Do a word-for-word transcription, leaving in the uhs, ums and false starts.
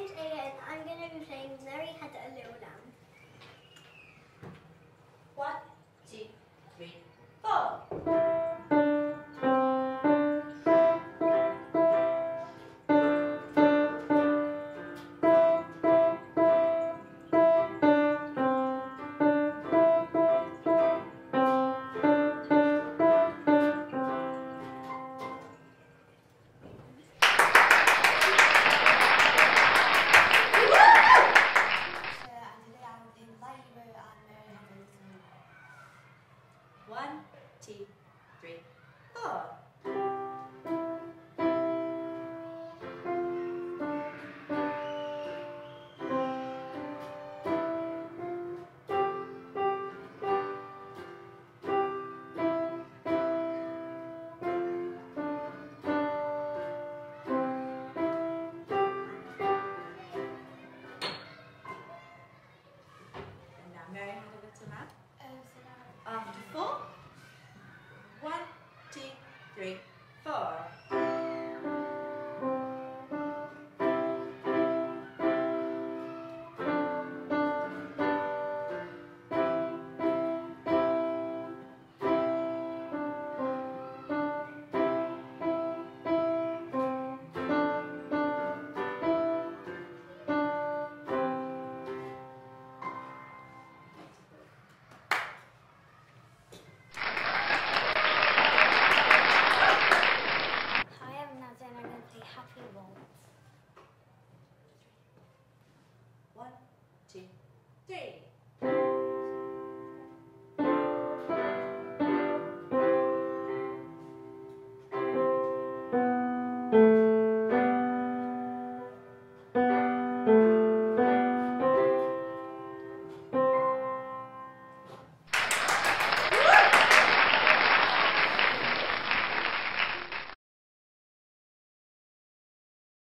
name's Aya and I'm going to be playing Mary Had a Little Lamb. One, two, three, four. One, two, three, four. And now Mary had a little lamb. After four. One, two, three.